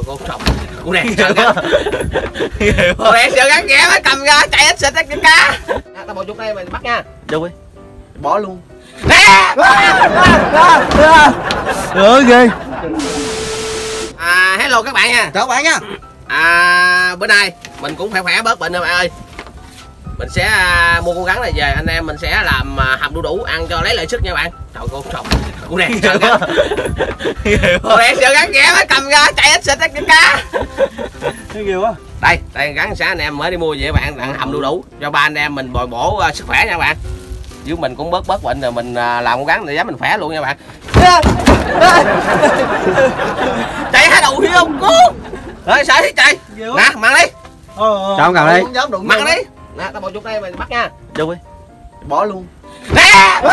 Trời con trồng con đèn sợ gắn. Con đèn sợ gắn ghẻ mới cầm ra chạy hết xịt hết cá. Tao bỏ chút đây mày bắt nha. Đâu đi. Bỏ luôn. Nè. Được ghê. Hello các bạn nha. Chào các bạn nha. Bữa nay mình cũng khỏe bớt bệnh rồi bạn ơi. Mình sẽ mua con rắn này về, anh em mình sẽ làm hầm đu đủ ăn cho lấy lại sức nha bạn. Trời con trồng con đèn sợ gắn. Con đèn sợ gắn ghẻ mới cầm ra chạy hết xịt hết cá. Cái ghê quá. Đây rắn sáng anh em mới đi mua về bạn, ăn hầm đu đủ cho ba anh em mình bồi bổ sức khỏe nha bạn. Chứ mình cũng bớt bệnh rồi mình làm con rắn này dám mình khỏe luôn nha bạn. Chạy hai đầu hiu không cứu. Rồi sợ thế trời. Nè mang đi. Sao không cầm đi. Mang đi. Nè tao bỏ chút đây mày bắt nha. Đâu đi. Bỏ luôn. Nè.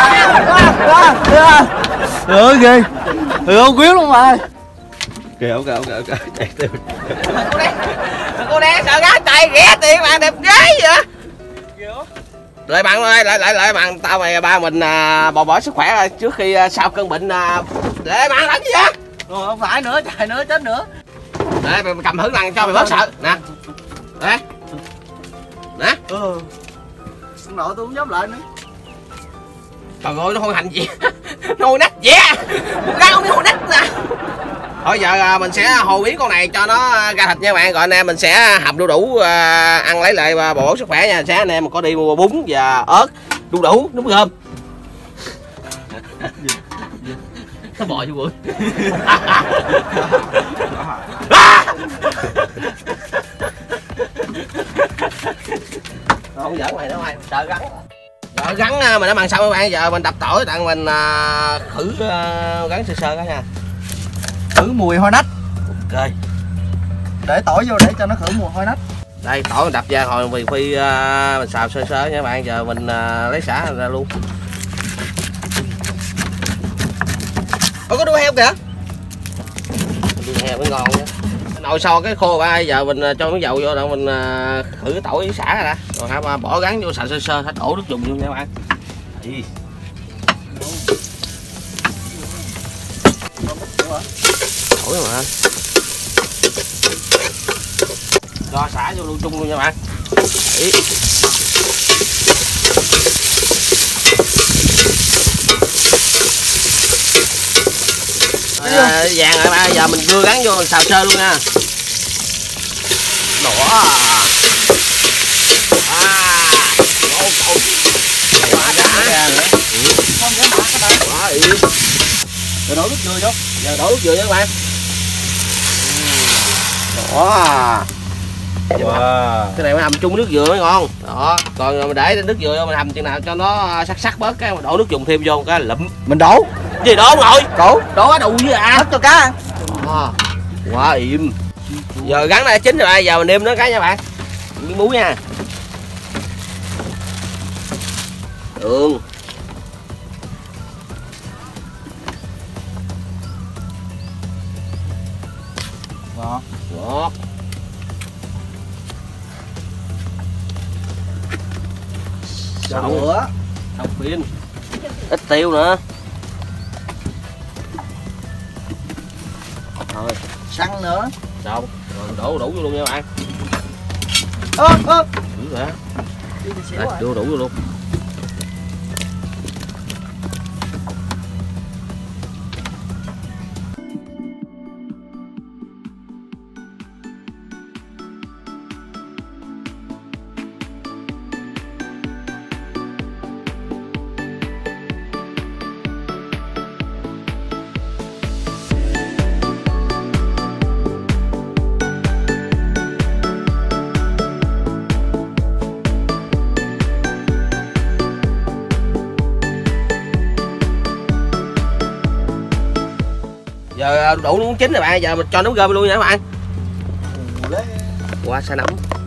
Được ghê. Được không quyết luôn mà. Kìa ok. Chạy tiêu. Cô đen sợ gái chạy ghé tiền bạn đẹp gái vậy. Lại bạn ơi, lại bạn tao mày ba mình bò bỏ sức khỏe trước khi sau cơn bệnh để bạn làm gì vậy? Rồi không phải nữa, chạy nữa chết nữa. Để mày cầm thử lần cho mày bớt sợ nè. Đây. Nè. Ông nội tôi không dám lại nữa. Trời ơi nó hôi hành gì. Nó hôi nách dẻ. Ra không biết hôi nách nè. Thôi giờ mình sẽ hồ biến con này cho nó ra thịt nha bạn. Rồi anh em mình sẽ hầm đu đủ ăn lấy lại bổ bổ sức khỏe nha. Sáng anh em có đi mua bún và ớt đu đủ đúng không? Nó bò chứ bụi. Không giỡn mày nữa mày, sợ rắn. Rồi rắn mình đã mặn xong các bạn, giờ mình đập tỏi tặng mình khử rắn sơ sơ đó nha. Khử mùi hôi nách. Ok. Để tỏi vô để cho nó khử mùi hôi nách. Đây tỏi mình đập ra hồi vì phi mình xào sơ sơ nha các bạn, giờ mình lấy sả ra luôn. Có đuôi heo kìa. Đuôi heo mới ngon nha. Nồi xo cái khô ba, giờ mình cho miếng dầu vô rồi mình khử cái tỏi với sả ra đã. Rồi hả bỏ rắn vô xào sơ sơ, hết đổ nước dùng luôn nha các bạn. Đi. Tỏi mà. Cho xả vô luôn chung luôn nha bạn. Đấy. Vàng rồi ba, giờ mình đưa rắn vô mình xào sơ luôn nha. Đỏ quá đã nữa. Quá yêu. Rồi đổ nước dừa vô. Giờ đổ nước dừa nha các bạn. Đó. Wow. Cái này mình hầm chung nước dừa mới ngon. Đó, còn mình để nước dừa vô mình hầm chừng nào cho nó sắc bớt cái mình đổ nước dùng thêm vô cái lụm. Mình đổ. Gì đổ không rồi? Đổ đủ với hết cho cá ăn. Quá im. Giờ rắn này chín rồi, giờ mình nêm nó cái nha bạn. Miếng muối nha. Đường. Ngọt. Xong pin. Ít tiêu nữa. Rồi, Xăng nữa. xong. Rồi đổ đủ vô luôn nha bạn. Dữ vậy. Đây, đưa đủ vô luôn. Giờ đủ nó chín rồi bạn, giờ mình cho nấm rơm luôn nha các bạn. Qua xa nấm.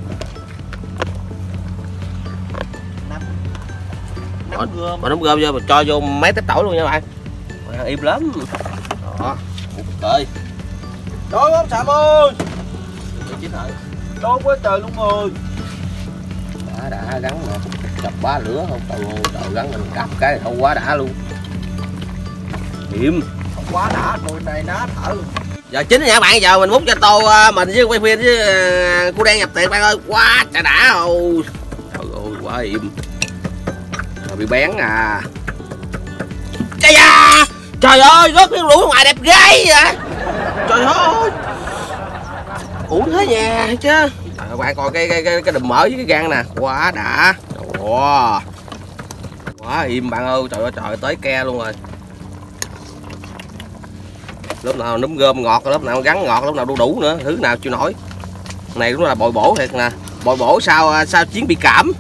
Bỏ nấm rơm vô mình cho vô mấy tép tỏi luôn nha các bạn. Ăn im lắm. Đó. Trời. Đói không Sạm ơi. Chín rồi. Đói quá trời luôn rồi. Đã gắn mà. Chọc bá lửa không? Trời gắn mình cặp cái này không quá đã luôn. Im. Không quá đã, mùi này ná thở luôn. Giờ chín rồi nha bạn, giờ mình múc cho tô mình với quay phim với cô đen nhập tiệc bạn ơi. Quá trời đã rồi. Trời ơi quá im. Rồi bị bén à. Trời da. Trời ơi rớt miếng lũi ngoài đẹp ghê vậy. Trời ơi. Ủa thế nhà chứ. Trời bạn coi cái đùm mỡ với cái gan nè, quá đã. Wow. Quá im bạn ơi, trời ơi trời tới ke luôn rồi. Lớp nào núm gom ngọt, lớp nào gắn ngọt, lớp nào đu đủ nữa, thứ nào chịu nổi. Này cũng là bồi bổ thiệt nè, bồi bổ sau chiến bị cảm.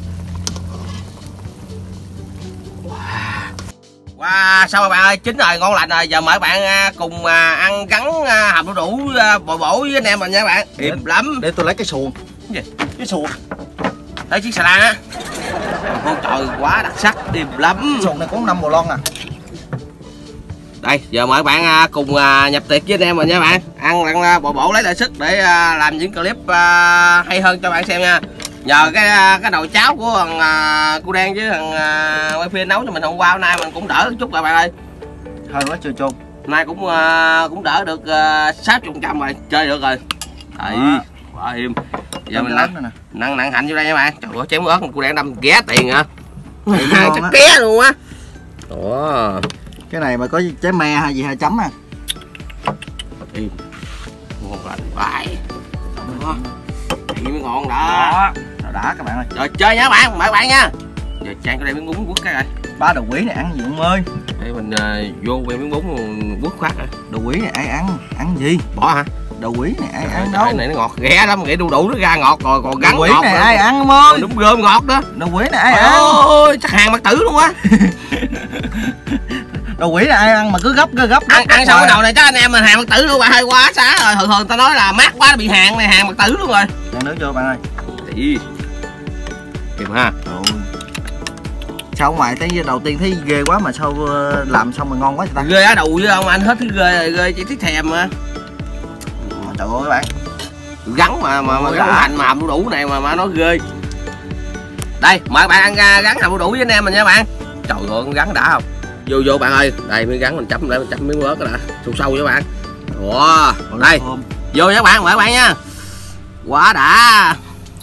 Wow, sao bạn ơi, chín rồi, ngon lành rồi. Giờ mời bạn cùng ăn gắn hầm đu đủ bồi bổ với anh em mình nha bạn. Im lắm. Để tôi lấy cái xuồng. Cái gì? Cái xuồng. Lấy chiếc xà lan á. Ôi trời quá đặc sắc, im lắm. Cái xuồng này có 5 bò lon à. Đây, giờ mời bạn cùng nhập tiệc với anh em mình nha bạn. Ăn bò bổ lấy lại sức để làm những clip hay hơn cho bạn xem nha. Nhờ cái nồi cháo của thằng cô Đen với thằng quay phim nấu cho mình hôm qua, hôm nay mình cũng đỡ chút rồi bạn ơi. Hơi quá chưa chôn. Nay cũng đỡ được 60 trăm rồi, chơi được rồi. Đấy, quá im. Giờ mình nặng hạnh vô đây nha bạn. Trời ơi chém ớt cô Đen đâm ghé tiền hả? Chắc ké luôn á. Ủa. Cái này mà có trái me hay gì hay chấm à. Im. Ngon lành vãi. Đó. Đây mới ngon đó. Đã các bạn ơi. Rồi chơi nha bạn, mời bạn nha. Giờ chan cho đây miếng bún quất cái rồi. Ba đồ quý này ăn gì ông ơi. Để mình vô về miếng bún quất khoát rồi. Đồ quý này ai ăn? Ăn gì? Bỏ hả? Đồ quý này ai ăn đâu? Cái này nó ngọt ghẻ lắm, nghĩ đu đủ nó ra ngọt rồi, còn gắn đồ quý ngọt này nữa. ai ăn ông ơi? Đúng gơm ngọt đó. Đồ quý này ai ăn? Ôi chắc hàng mặt tử luôn á. Đồ quý này ai ăn mà cứ gấp ăn xong cái đầu này chắc anh em mình hàng mặt tử luôn bạn, hơi quá xá rồi. Thường ta nói là mát quá bị hàng này, hàng mặt tử luôn rồi. Ăn nước vô bạn ơi. Thì kìm ha. Sao ngoài tới đầu tiên thấy ghê quá mà sao làm xong mà ngon quá vậy ta? Ghê á đầu với ông anh hết thứ ghê chỉ thích thèm mà. Trời ơi bạn. Gắn mà gắn hành mà hầm đu đủ này mà nó ghê. Đây mời bạn ăn gắn hầm đu đủ với anh em mình nha bạn. Trời ơi con gắn đã không? Vô bạn ơi, đây miếng gắn mình chấm để mình chấm miếng ớt đó đã, sâu với bạn. Wow, đây vô nha bạn, mời bạn nha. Quá đã.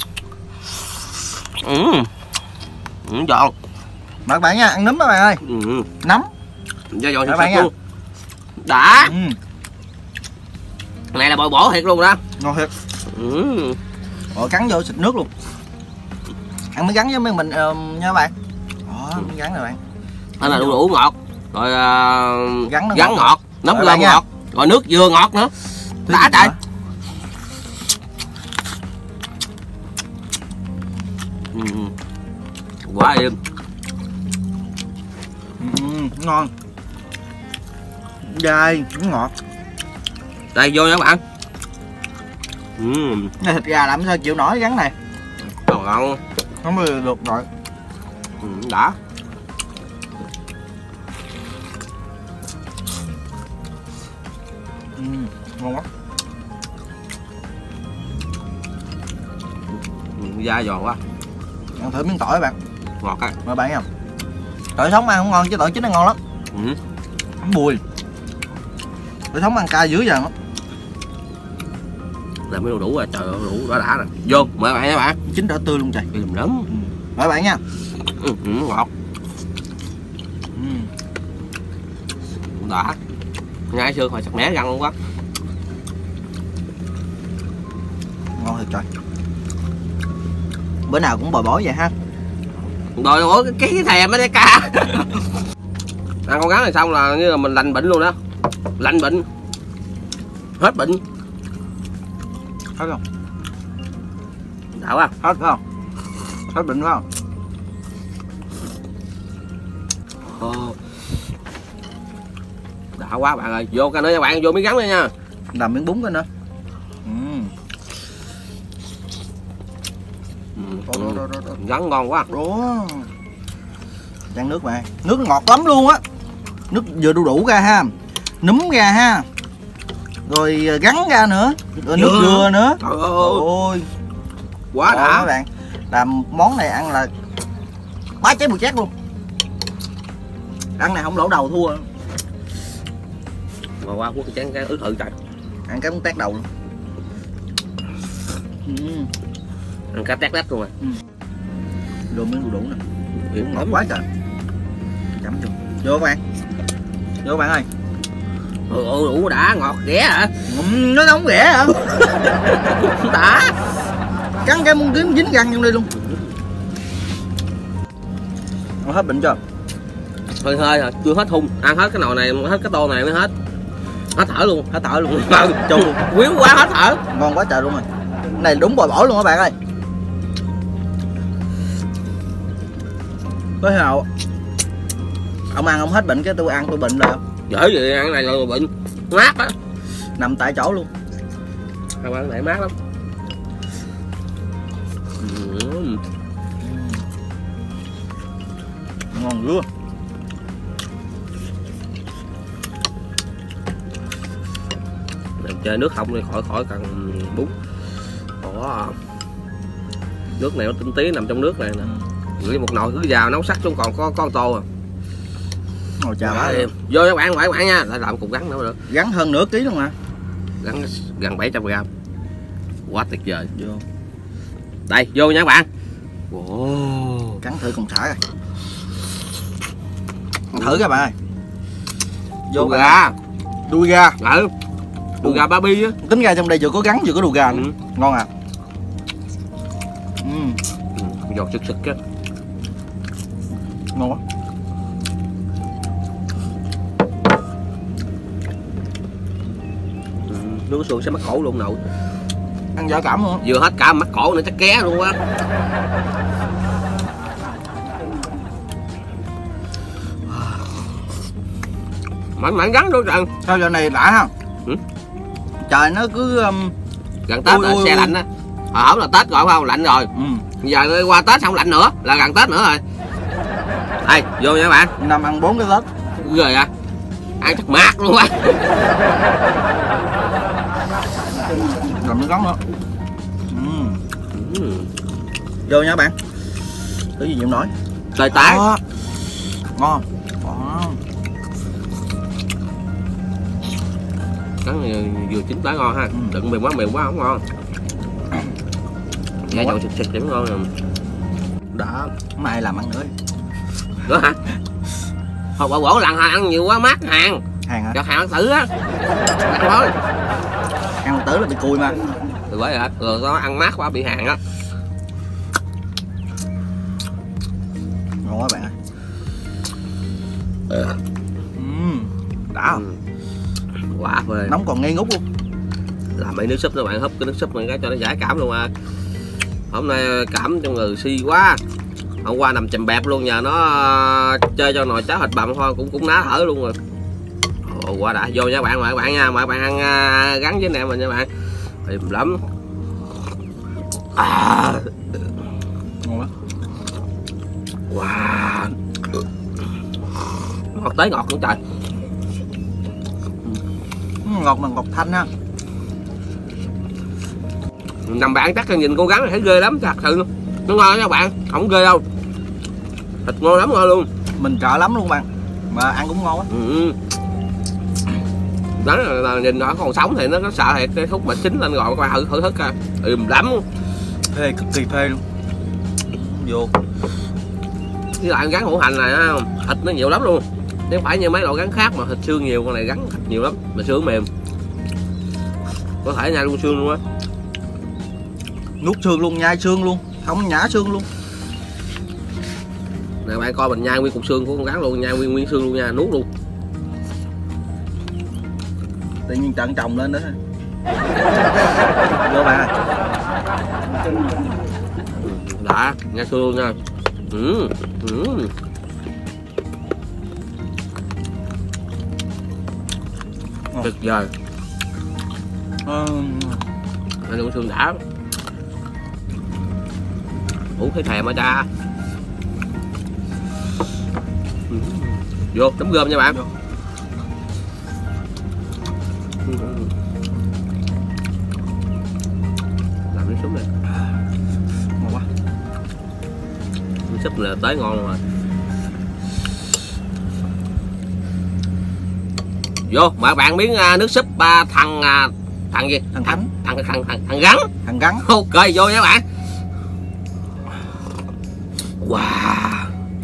Giòn. Mời bạn nha, ăn nấm các bạn ơi. Nấm. Giòn cho bạn nha. Đã. Này là bồi bổ thiệt luôn đó. Ngon thiệt. Rồi cắn vô xịt nước luôn. Ăn mới gắn với mấy mình nha các bạn. Đó, miếng gắn rồi bạn. Đây là đu đủ ngọt. Rồi gắn ngọt, nấm gơm ngọt, rồi nước dừa ngọt nữa. Đã trời. Quá im. Ngon. Dai, ngọt. Đây vô nha các bạn. Này thịt gà làm sao chịu nổi gắn này. Ngon. Không được rồi. Đã. Ngon quá. Da giòn quá. Ăn thử miếng tỏi các bạn. Ngọt á. Mời bạn nha. Tỏi sống ăn không ngon chứ tỏi chín nó ngon lắm. Bùi. Tỏi sống ăn cay dữ dằn lắm. Làm cái đu đủ rồi, trời ơi đu đủ đã nè. Vô, mời bạn nha bạn. Chín đỏ tươi luôn trời. Làm lắm. Mời bạn nha. Ngọt. Đã. Ngay xương hồi sặc mẻ răng luôn quá. Ngon thiệt trời. Bữa nào cũng bồi bổ vậy ha. Rồi ủa cái thèm á ca. Ăn con gắn này xong là như là mình lành bệnh luôn đó. Lành bệnh. Hết bệnh. Hết không? Đã quá. Hết không? Hết bệnh phải không? Đã quá bạn ơi. Vô cái nữa nha bạn, vô miếng gắn nữa nha. Làm miếng bún cái nữa. Gắn ngon quá. Đó. Chan nước mà. Nước ngọt lắm luôn á. Nước vừa đu đủ ra ha. Núm ra ha. Rồi gắn ra nữa. Rồi nước dừa nữa. Trời ơi. Quá đã các bạn. Làm món này ăn là bá cháy bùi chét luôn. Ăn này không lỗ đầu thua. Mà qua quốc chén cái ức hự trời. Ăn cái muốn tét đầu luôn. Ăn cá tét đất luôn rồi. Vô miếng đu đủ nè. Miếng Ngọt quá trời. Chấm vô. Vô các bạn. Vô các bạn ơi. Đủ đã ngọt ghẻ hả? Nó nóng ghẻ hả? Đã. Cắn cái muốn kiếm dính răng trong đây luôn. Nó hết bệnh chưa? Hơi hơi rồi, chưa hết hung. Ăn hết cái nồi này, hết cái tô này mới hết. Hết thở luôn. Hết thở luôn. Chung quyến quá hết thở. Ngon quá trời luôn rồi. Cái này đúng bồi bổ luôn các bạn ơi. Có nào ông ăn ông hết bệnh cái tôi ăn tôi bệnh là Dễ gì ăn này là bệnh mát á. nằm tại chỗ luôn. Các bạn này mát lắm. Ngon dữ. Chơi nước không đi khỏi cần bún. Ủa, nước này nó tinh tí nằm trong nước này nè. Gửi một nồi cứ vào nấu sắc xuống còn có con tô à. Ngồi chào bá Vô các bạn nha, lại làm cục gắn nữa được. Gắn hơn nửa ký luôn mà. Gắn gần 700g. Quá tuyệt vời. Vô. Đây, vô nha các bạn. Wow. Cắn thử con sải rồi. Thử các bạn ơi. Vô Đùi gà. Đuôi gà. Đùi gà Barbie á. Tính ra trong đây vừa có gắn vừa có đùi gà. Ngon à. Giọt sực á. Ngon quá. Nước xuồng sẽ mắc cổ luôn nội. Ăn dở cảm luôn. Vừa hết cả mắc cổ nữa chắc ké luôn quá. Mạnh gắn luôn trời. Sao giờ này đã ha? Trời nó cứ gần Tết rồi, xe lạnh á. Không là Tết rồi không? Lạnh rồi. Giờ qua Tết xong lạnh nữa, là gần Tết nữa rồi. Đây, vô nha các bạn. Năm ăn 4 cái Tết. Rồi à. Ăn chắc mát luôn á. Còn nước gắn nữa. Vô nha các bạn. Cái gì Diệm nói? Trời tái. Ngon. Cắn vừa chín tái ngon ha. Đừng mềm quá không ngon. Dạ dầu xịt thì ngon rồi. Đã. Mai làm ăn nữa. Nữa hả? Không bảo gỗ lần ăn nhiều quá mát hàng. Hàng hả? Cho hàng tử á. Ăn thôi. Ăn tử là bị cùi mà. Rồi bởi vậy rồi nó ăn mát quá bị hàng á. Ngon quá bạn ơi. Đã không? Quả phê. Nóng còn ngây ngút luôn. Làm mấy nước súp các bạn, húp cái nước súp này cái cho nó giải cảm luôn à. Hôm nay cảm trong người si quá. Hôm qua nằm chầm bẹp luôn, nhờ nó chơi cho nồi cháo thịt bằm thôi cũng ná thở luôn rồi. Ồ, quá đã. Vô nha các bạn, mời các bạn nha, mời các bạn ăn gắn với anh em mình nha các bạn. Mềm lắm. Ngon quá. Wow. Ngọt tới ngọt nữa trời. Ngọt mà ngọt thanh ha. Nằm bạn chắc là nhìn cố gắng thấy ghê lắm thật sự luôn. Nó ngon nha các bạn, không ghê đâu. Thịt ngon lắm ngon luôn. Mình sợ lắm luôn bạn. Mà ăn cũng ngon á. Đó là nhìn nó còn sống thì nó sợ thiệt, cái khúc mà chín lên rồi qua thử thức à. Lắm. Phê, cực kỳ phê luôn. Vô. Với lại gắn hữu hành này thịt nó nhiều lắm luôn. Chứ không phải như mấy loại gắn khác mà thịt xương nhiều, con này gắn thịt nhiều lắm, mà xương mềm. Có thể nhai luôn xương luôn á. Nuốt xương luôn, nhai xương luôn, không nhả xương luôn. Nè bạn coi mình nhai nguyên cục xương của con gắn luôn, nhai nguyên xương luôn nha, nuốt luôn. Tự nhiên trận trồng lên đó. Vô bạn ơi. Đã, nhai xương luôn nha. Tuyệt vời. Ăn luôn xương đã. Ủa thấy thèm hả cha. Vô đấm gom nha bạn. Làm nước súp này Ngon quá. nước súp là tới ngon luôn rồi. Vô mời bạn miếng nước súp thằng Thằng gì? Thằng Khánh. Thằng Gắn. Thằng Gắn. Ok vô nha các bạn. Wow.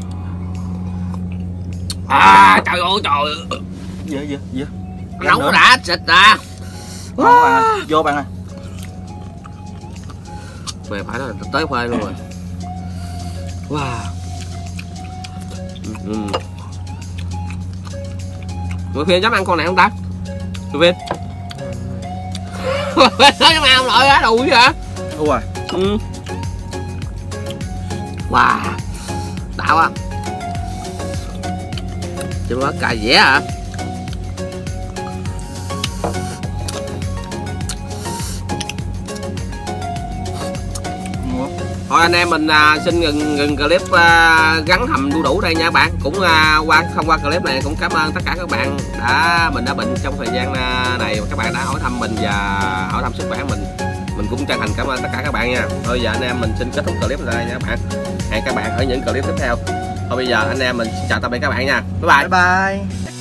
Trời ơi trời. Dạ. Nấu nó đã xịt à. Ngon bạn ơi. Vô bạn ơi. Về phải nói là tới phê luôn rồi. Wow. Người Phiên dám ăn con này không ta? Người Phiên nó dám ăn không nội á, đùi hả? Đúng rồi. Wow. Đã quá. Chứ có cà dẻ hả? Thôi anh em mình xin ngừng clip gắn hầm đu đủ đây nha các bạn. Cũng thông qua clip này cũng cảm ơn tất cả các bạn mình đã bệnh trong thời gian này, các bạn đã hỏi thăm mình và hỏi thăm sức khỏe mình cũng chân thành cảm ơn tất cả các bạn nha. Thôi giờ anh em mình xin kết thúc clip này nha các bạn. Hẹn các bạn ở những clip tiếp theo. Thôi bây giờ anh em mình xin chào tạm biệt các bạn nha. Bye bye. Bye bye.